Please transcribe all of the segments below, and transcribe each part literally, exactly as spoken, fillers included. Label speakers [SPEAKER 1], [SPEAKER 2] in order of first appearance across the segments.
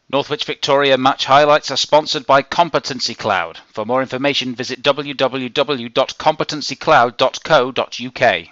[SPEAKER 1] Northwich Victoria match highlights are sponsored by Competency Cloud. For more information, visit w w w dot competency cloud dot co dot u k.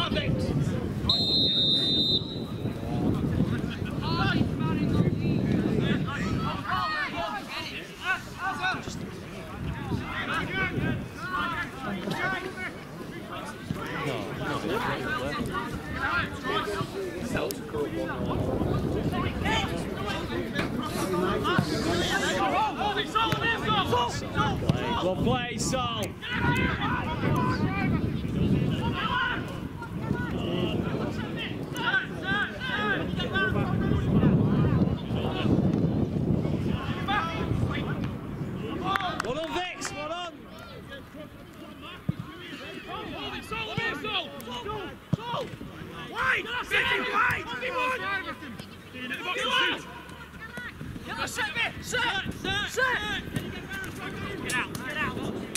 [SPEAKER 2] Well played, Sol. Well on, Vix, well on.
[SPEAKER 3] Sol, Sol, Sol, wide, Vicky, wide, set me, set, set, set. Get out, get out.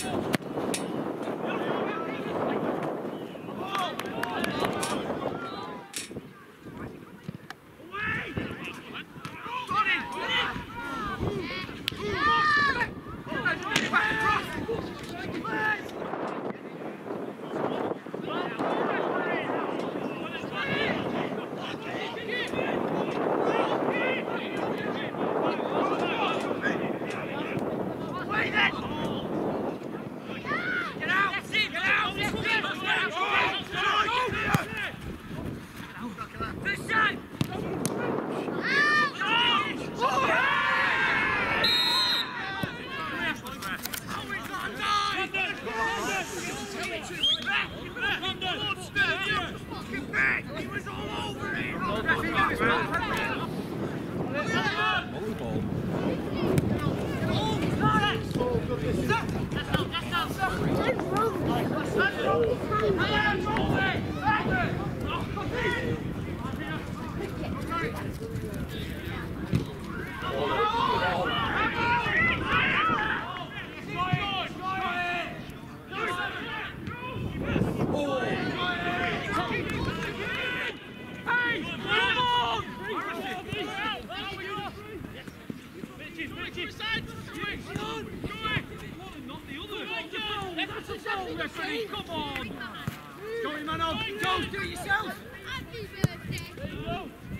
[SPEAKER 3] Come on! Go in, man, on! Go, do it yourself! Happy birthday!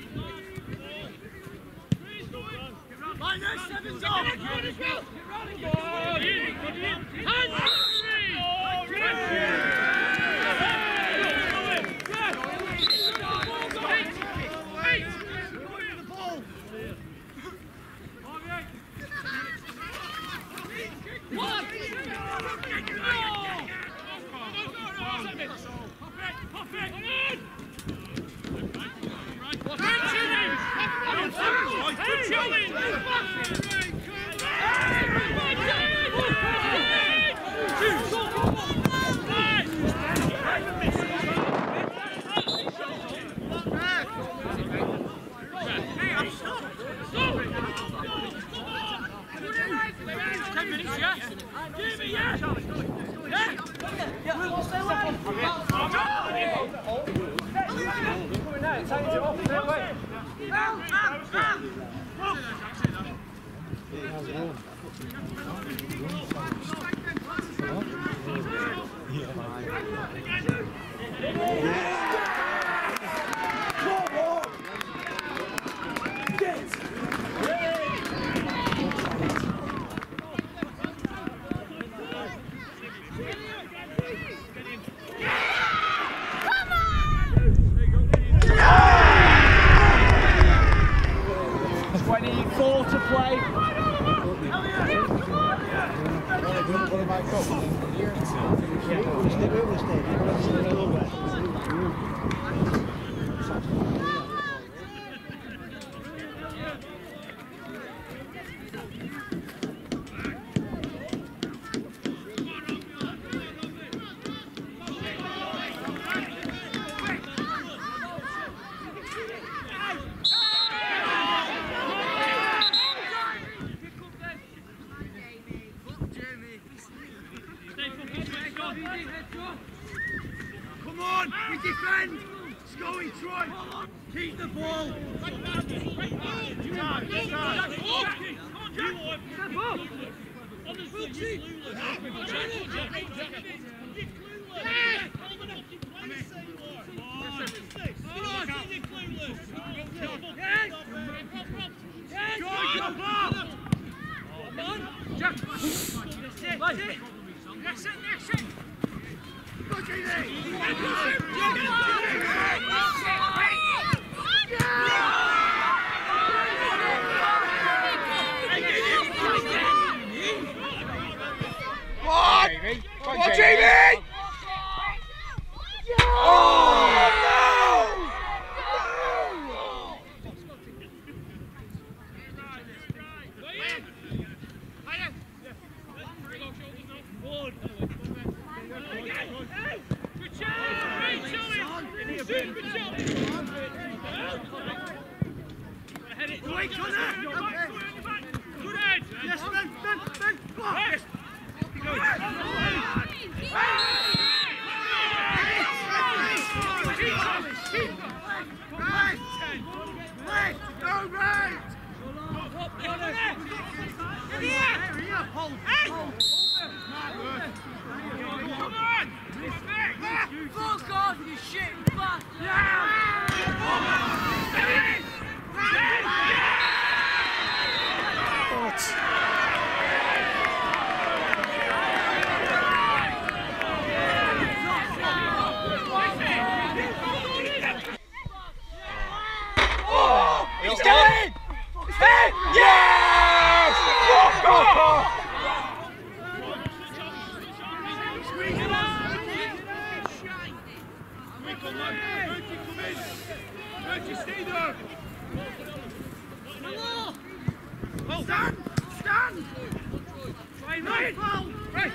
[SPEAKER 3] Line there, seven's on! Get running, go! Get running! One! Ten minutes, yeah? Give me, yeah! Yeah!
[SPEAKER 2] twenty-four to play.
[SPEAKER 3] Come on, we defend! It's going, Troy! Keep the ball! Step up! Come on, Jamie! Oh, no! Yes, Ben, Ben, Ben, go on! He's going! Yes! Stand! Stand! Try and run! Right!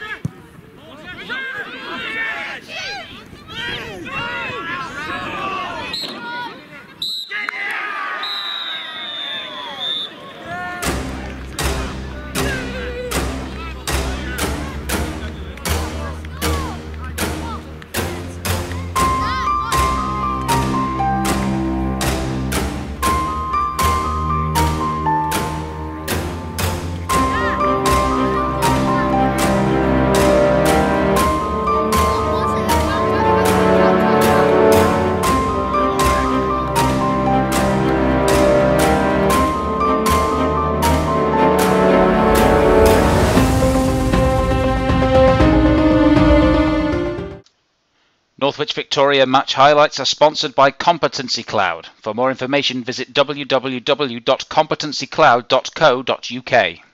[SPEAKER 1] Northwich Victoria match highlights are sponsored by Competency Cloud. For more information visit w w w dot competency cloud dot co dot u k.